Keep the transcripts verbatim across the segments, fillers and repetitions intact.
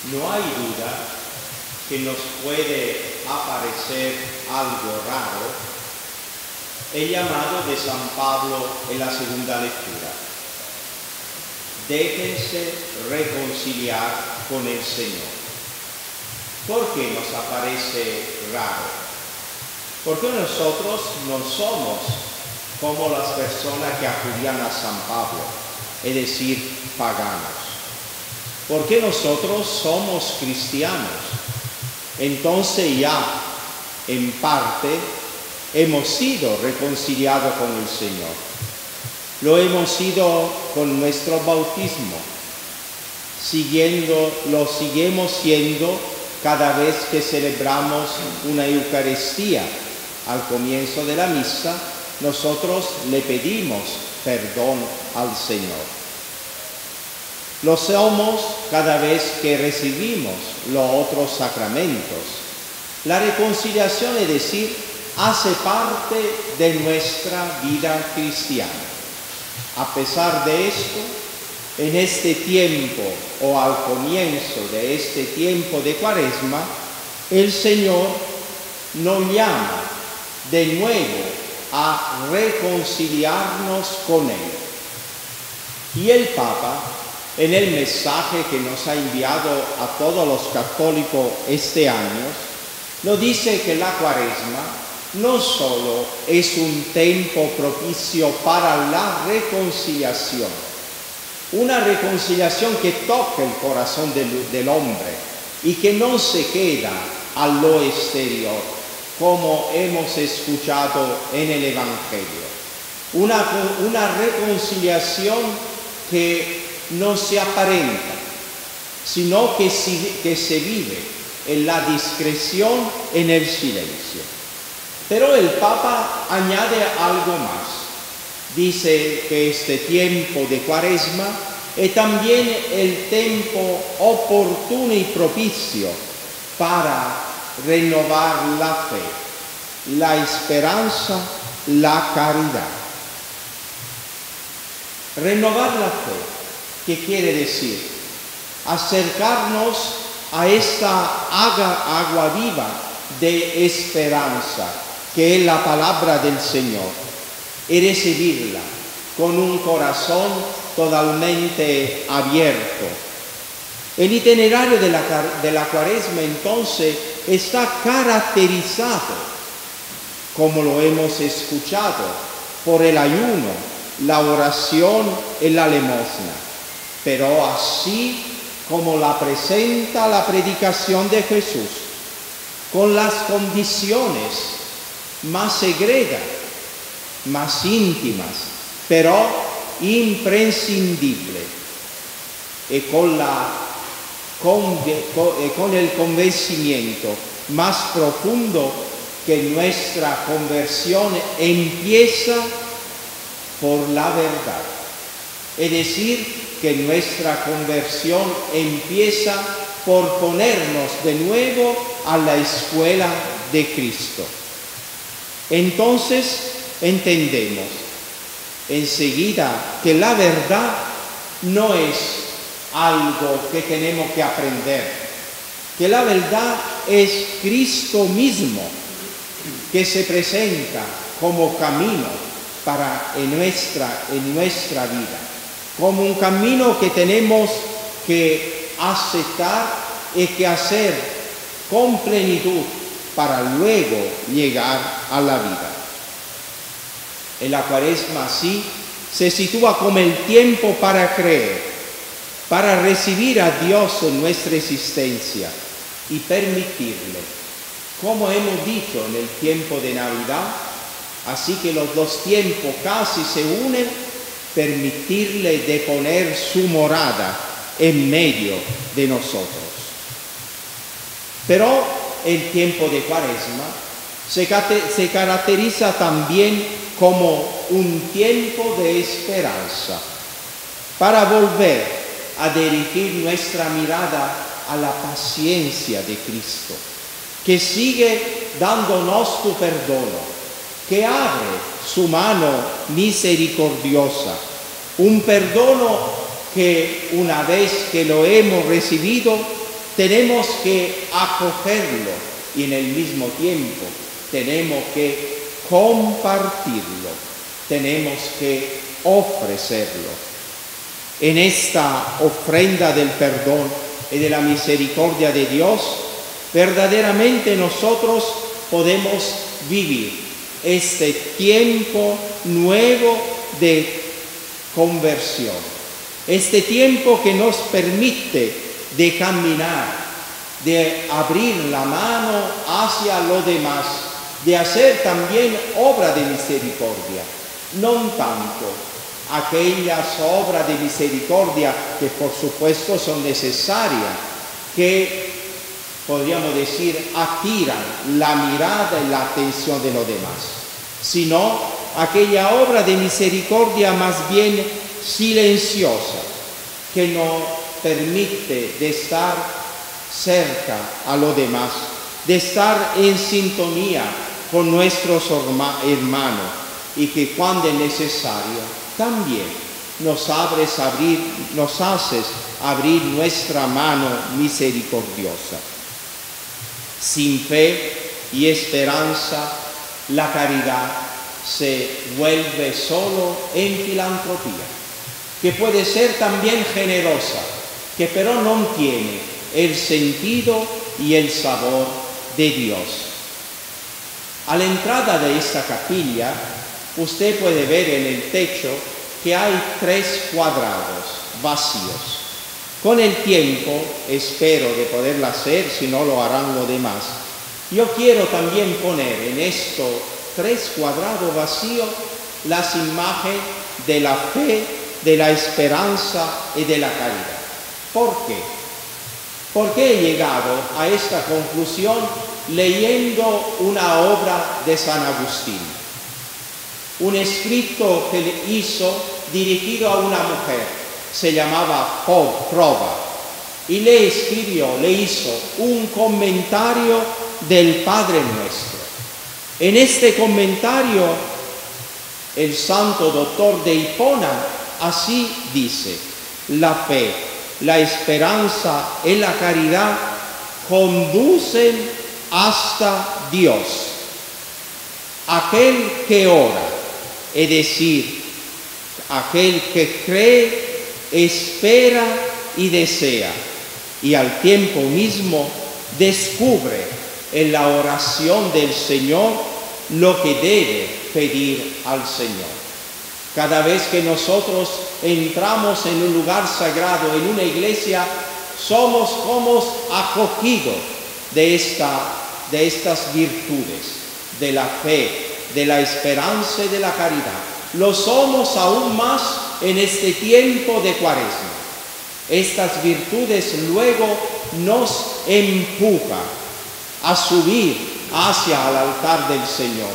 No hay duda que nos puede aparecer algo raro el llamado de San Pablo en la segunda lectura. Déjense reconciliar con el Señor. ¿Por qué nos aparece raro? Porque nosotros no somos como las personas que acudían a San Pablo, es decir, paganos. Porque nosotros somos cristianos. Entonces ya, en parte, hemos sido reconciliados con el Señor. Lo hemos sido con nuestro bautismo. Siguiendo, lo seguimos siendo cada vez que celebramos una Eucaristía. Al comienzo de la misa, nosotros le pedimos perdón al Señor. Lo somos cada vez que recibimos los otros sacramentos. La reconciliación, es decir, hace parte de nuestra vida cristiana. A pesar de esto, en este tiempo o al comienzo de este tiempo de Cuaresma, el Señor nos llama de nuevo a reconciliarnos con Él. Y el Papa, en el mensaje que nos ha enviado a todos los católicos este año, nos dice que la Cuaresma no solo es un tiempo propicio para la reconciliación, una reconciliación que toca el corazón del, del hombre y que no se queda a lo exterior, como hemos escuchado en el Evangelio. Una, una reconciliación que no se aparenta, sino que, si, que se vive en la discreción, en el silencio. Pero el Papa añade algo más. Dice que este tiempo de Cuaresma es también el tiempo oportuno y propicio para renovar la fe, la esperanza, la caridad. Renovar la fe, ¿qué quiere decir? Acercarnos a esta agua, agua viva de esperanza, que es la palabra del Señor, y recibirla con un corazón totalmente abierto. El itinerario de la, de la Cuaresma entonces está caracterizado, como lo hemos escuchado, por el ayuno, la oración y la limosna, pero así como la presenta la predicación de Jesús, con las condiciones más secretas, más íntimas, pero imprescindibles, y con, la, con, con el convencimiento más profundo que nuestra conversión empieza por la verdad. Es decir, que nuestra conversión empieza por ponernos de nuevo a la escuela de Cristo. Entonces entendemos enseguida que la verdad no es algo que tenemos que aprender, que la verdad es Cristo mismo que se presenta como camino para en nuestra, en nuestra vida, como un camino que tenemos que aceptar y que hacer con plenitud para luego llegar a la vida. En la Cuaresma así se sitúa como el tiempo para creer, para recibir a Dios en nuestra existencia y permitirle, como hemos dicho en el tiempo de Navidad, así que los dos tiempos casi se unen, permitirle de poner su morada en medio de nosotros. Pero el tiempo de Cuaresma se, se caracteriza también como un tiempo de esperanza, para volver a dirigir nuestra mirada a la paciencia de Cristo, que sigue dándonos su perdono, que abre su mano misericordiosa, un perdono que una vez que lo hemos recibido, tenemos que acogerlo y en el mismo tiempo tenemos que compartirlo, tenemos que ofrecerlo. En esta ofrenda del perdón y de la misericordia de Dios, verdaderamente nosotros podemos vivir este tiempo nuevo de conversión, este tiempo que nos permite de caminar, de abrir la mano hacia los demás, de hacer también obra de misericordia, no tanto aquellas obras de misericordia que por supuesto son necesarias, que podríamos decir atiran la mirada y la atención de los demás, sino aquella obra de misericordia más bien silenciosa, que nos permite de estar cerca a los demás, de estar en sintonía con nuestros hermanos y que cuando es necesario también nos abres abrir, nos haces abrir nuestra mano misericordiosa. Sin fe y esperanza, la caridad se vuelve solo en filantropía, que puede ser también generosa, que pero no tiene el sentido y el sabor de Dios. A la entrada de esta capilla, usted puede ver en el techo que hay tres cuadrados vacíos. Con el tiempo, espero de poderlo hacer, si no lo harán los demás, yo quiero también poner en estos tres cuadrados vacíos las imágenes de la fe, de la esperanza y de la caridad. ¿Por qué? Porque he llegado a esta conclusión leyendo una obra de San Agustín, un escrito que le hizo dirigido a una mujer, se llamaba Proba, y le escribió, le hizo un comentario del Padre Nuestro. En este comentario, el santo doctor de Hipona así dice: la fe, la esperanza y la caridad conducen hasta Dios. Aquel que ora, es decir, aquel que cree, espera y desea, y al tiempo mismo descubre en la oración del Señor lo que debe pedir al Señor. Cada vez que nosotros entramos en un lugar sagrado, en una iglesia, somos como acogidos de, esta, de estas virtudes, de la fe, de la esperanza y de la caridad. Lo somos aún más en este tiempo de Cuaresma. Estas virtudes luego nos empujan a subir hacia el altar del Señor,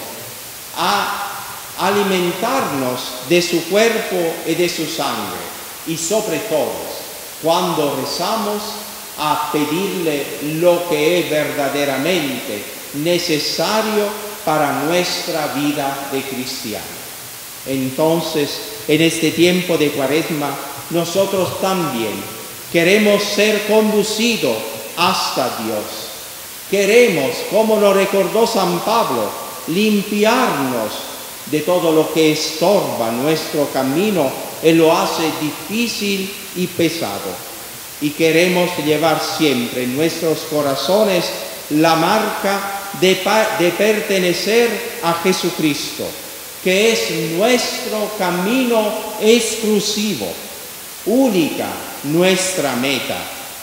a alimentarnos de su cuerpo y de su sangre, y sobre todo, cuando rezamos, a pedirle lo que es verdaderamente necesario para nuestra vida de cristiano. Entonces, en este tiempo de Cuaresma, nosotros también queremos ser conducidos hasta Dios. Queremos, como lo recordó San Pablo, limpiarnos de todo lo que estorba nuestro camino y lo hace difícil y pesado. Y queremos llevar siempre en nuestros corazones la marca de, de pertenecer a Jesucristo, que es nuestro camino exclusivo, única nuestra meta,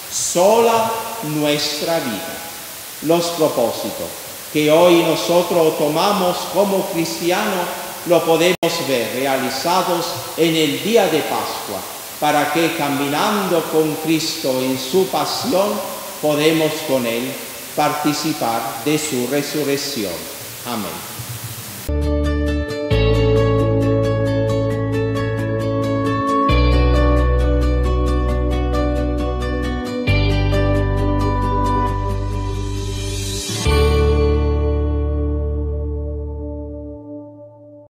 sola nuestra vida. Los propósitos que hoy nosotros tomamos como cristianos lo podemos ver realizados en el día de Pascua, para que caminando con Cristo en su pasión, podemos con Él participar de su resurrección. Amén.